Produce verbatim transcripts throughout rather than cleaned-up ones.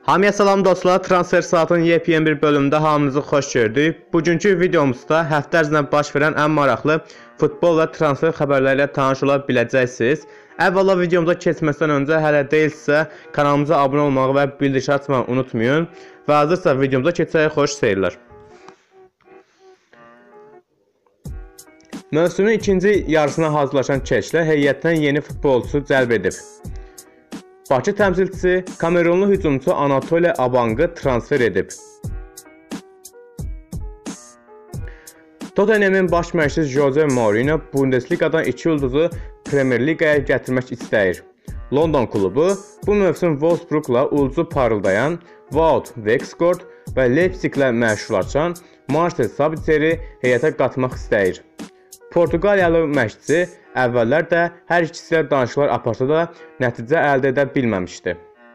Hamıya salam dostlar, Transfer Saatın yepyeni bir bölümdə hamınızı xoş gördük. Bugünkü videomuzda həftə ərzində baş verən ən maraqlı futbol və transfer xəbərləri ilə tanış ola biləcəksiniz. Əvvəla videomuza keçməzdən öncə hələ deyilsə kanalımıza abunə olmağı və bildiriş açmağı unutmayın. Və hazırsa videomuza keçək, xoş seyirlər. Mövsümün ikinci yarısına hazırlaşan Keşlə heyətdən yeni futbolçu cəlb edib. Bakı təmsilçisi Kamerunlu hücumçu Anatole Abangı transfer edib. Tottenham'in baş məşqçisi Jose Mourinho Bundesligadan iki ulduzu Premier Ligaya gətirmək istəyir. London klubu bu mövsüm Wolfsburgla ulduzu parıldayan Wout Weghorst və Leipziglə məşhurlaşan Marcel Sabitzeri heyətə qatmaq istəyir. Portuqaliyalı məşqçi əvvəllər də hər ikisi ilə danışıqlar aparsa da nəticə əldə edə bilməmişdi.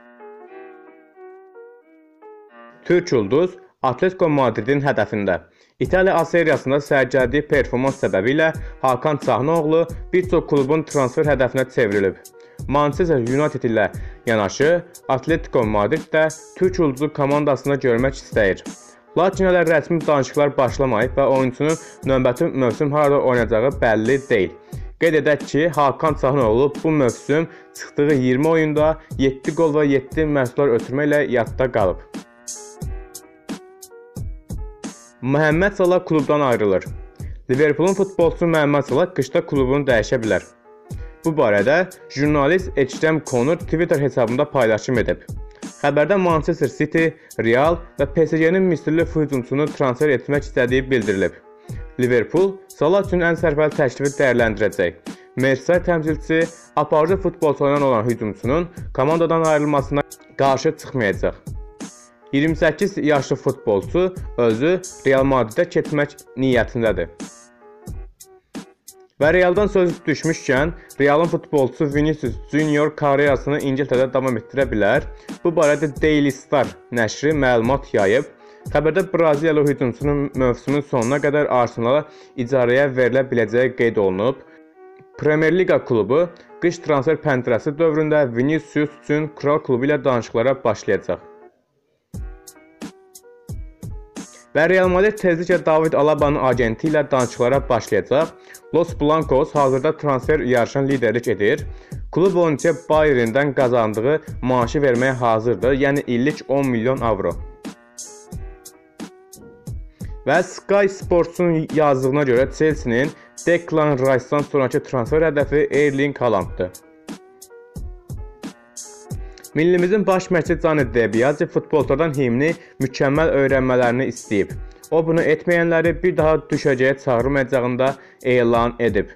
Türk ulduz Atletico Madridin hədəfində. İtaliya A seriyasında sərgilediyi performans səbəbilə Hakan Çahnoğlu bir çox klubun transfer hədəfinə çevrilib. Manchester United ilə yanaşı Atletico Madrid də Türk ulduzu komandasında görmək istəyir. Lakin hələ rəsmi danışıqlar başlamayıb və oyunçunun növbəti mövsüm harada oynayacağı bəlli deyil. Qeyd edək ki, Hakan Çahnoğlu bu mövsüm çıxdığı iyirmi oyunda yeddi qol və yeddi məhsullar ötürməklə yadda qalıb. Məhəmməd Salah klubdan ayrılır. Liverpoolun futbolçusu Məhəmməd Salah qışda klubunu dəyişə bilər. Bu barədə jurnalist Ekrem Konur Twitter hesabında paylaşım edib. Xəbərdə Manchester City, Real və P S G-nin Misirli hücumçunu transfer etmək istədiyi bildirilib. Liverpool Salah üçün ən sərfəli təklifi dəyərləndirəcək. Merseyside təmsilçisi aparıcı futbolçulardan olan hücumçunun komandadan ayrılmasına qarşı çıxmayacaq. iyirmi səkkiz yaşlı futbolçu özü Real Madridə keçmək niyyətindədir. Və Realdan söz düşmüşkən, Realın futbolçusu Vinicius Junior karyerasını İngiltərədə davam etdirə bilər. Bu barədə Daily Star nəşri məlumat yayıb. Xəbərdə Braziliyalı hücumçunun mövsümün sonuna qədər Arsenala icarəyə verilə biləcəyi qeyd olunub. Premier Liga klubu qış transfer pəncərəsi dövründə Vinicius üçün Kral klubu ilə danışıqlara başlayacaq. Və Real Madrid tezliklə David Alaba'nın agenti ilə danışıqlara başlayacaq. Los Blancos hazırda transfer yarışına liderlik edir. Klub oyuncuya Bayern'dən qazandığı maaşı verməyə hazırdır, yəni illik on milyon avro. Və Sky Sports'un yazdığına görə Chelsea'nin Declan Rice'dan sonraki transfer hədəfi Erling Haaland'dır. Millimizin baş məşqçisi Gianni Di Biase futbolçulardan himni mükəmməl öyrənmələrini istəyib. O bunu etməyənləri bir daha düşəcəyə çağırmayacağını elan edib.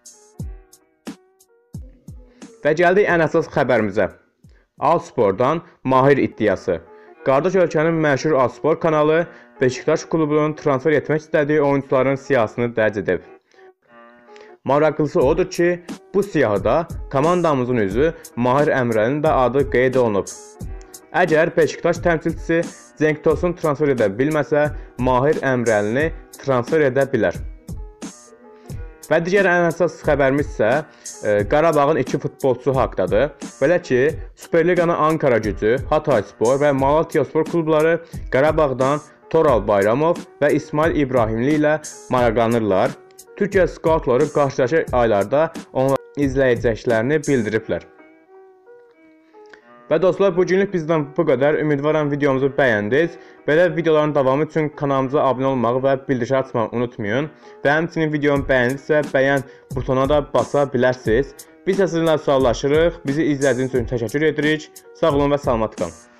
Və gəldik ən əsas xəbərimizə. Alspor'dan Mahir iddiası. Qardaş ölkənin məşhur Alspor kanalı Beşiktaş klubunun transfer etmək istədiyi oyuncuların siyahısını dərc edib. Maraqlısı odur ki, bu siyahıda komandamızın üzvü Mahir Əmrəlinin də adı qeyd olunub. Əgər Beşiktaş təmsilçisi Cenk Tosun transfer edə bilməsə, Mahir Əmrəlini transfer edə bilər. Və digər ən əsas xəbərimiz isə e, Qarabağın iki futbolçusu haqqdadır. Belə ki, Superliqanın Ankara Gücü, Hatayspor və Malatyaspor klubları Qarabağdan Toral Bayramov və İsmail İbrahimli ilə maraqlanırlar. Türkiyə skautları qarşıdakı aylarda onları izləyəcəklərini bildiriblər. Və dostlar, bugünlük bizdən bu qədər. Ümidvaram videomuzu bəyəndiniz. Belə videoların davamı üçün kanalımıza abunə olmağı və bildiriş açmağı unutmayın. Və həmçinin videomu bəyəndirsə, bəyən butonuna da basa bilərsiniz. Biz sizinlə sağollaşırıq. Bizi izlədiyiniz üçün təşəkkür edirik. Sağ olun və salamat qalın.